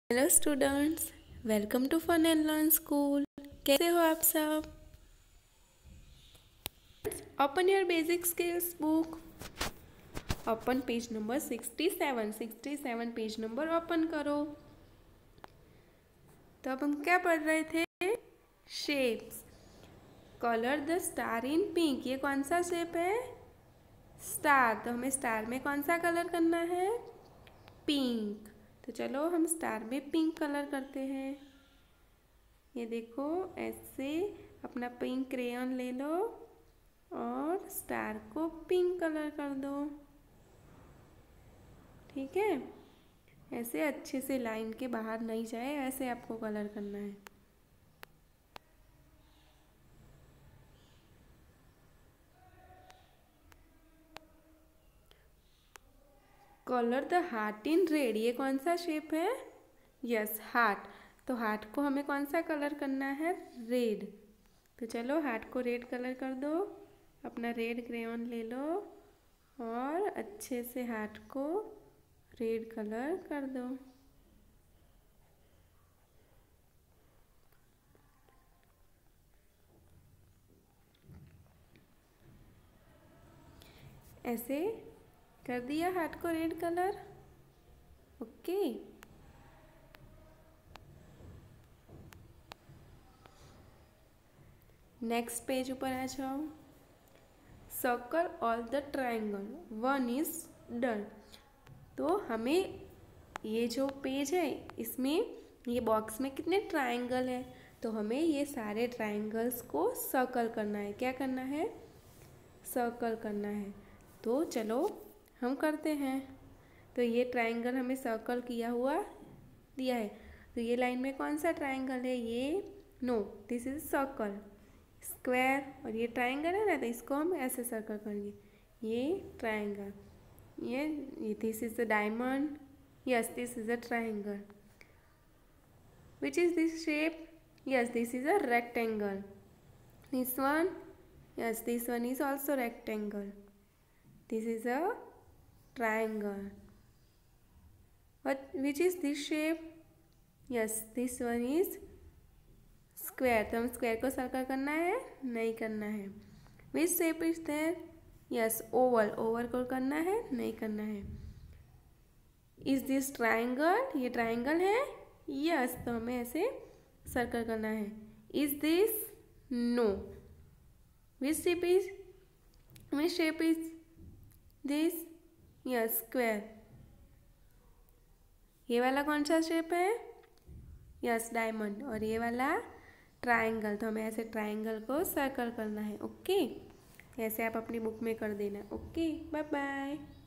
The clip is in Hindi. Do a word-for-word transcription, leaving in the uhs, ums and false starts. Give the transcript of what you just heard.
Hello students, welcome to fun and learn school. कैसे हो आप सब? Open your basic skills book. Open page number sixty seven sixty seven page number open करो। तो अब हम क्या पढ़ रहे थे? Shapes. Colour the star in pink. ये कौन सा शेप है? स्टार। तो हमें स्टार में कौन सा कलर करना है? पिंक। तो चलो हम स्टार में पिंक कलर करते हैं। ये देखो, ऐसे अपना पिंक क्रेयॉन ले लो और स्टार को पिंक कलर कर दो। ठीक है, ऐसे अच्छे से लाइन के बाहर नहीं जाए, ऐसे आपको कलर करना है। Colour the heart in red. ये कौन सा शेप है? Yes, heart. तो हार्ट को हमें कौन सा कलर करना है? रेड। तो चलो हार्ट को रेड कलर कर दो। अपना रेड क्रेयॉन ले लो और अच्छे से हार्ट को रेड कलर कर दो। ऐसे कर दिया हार्ट को red colour. Okay, next page ऊपर आ जाओ। Circle all the triangle, one is done. तो हमें ये जो पेज है, इसमें ये बॉक्स में कितने ट्रायंगल है? तो हमें ये सारे ट्रायंगल्स को सर्कल करना है। क्या करना है? सर्कल करना है। तो चलो हम करते हैं। तो ये ट्रायंगल हमें सर्कल किया हुआ दिया है। तो ये लाइन में कौन सा ट्रायंगल है? ये no, this is circle. Square और ये ट्रायंगल है ना, तो इसको हम ऐसे सर्कल करेंगे। ये ट्रायंगल, ये ये this is the diamond. Yes, this is a triangle. Which is this shape? Yes, this is a rectangle. This one, yes, this one is also rectangle. This is a triangle. What, which is this shape? Yes, this one is square. तो हम स्क्वायर को सर्कल करना है? नहीं करना है। Which shape is there? Yes, oval. Oval को करना है? नहीं करना है। Is this triangle? ये ट्राइंगल है? Yes, तो हमें ऐसे सर्कल करना है। Is this? No. Which shape is which shape is this? Yes, square. ये वाला कौन सा शेप है? Yes, diamond. और ये वाला ट्रायंगल। तो हमें ऐसे ट्रायंगल को सर्कल करना है। ओके, ऐसे आप अपनी बुक में कर देना। Okay, bye bye.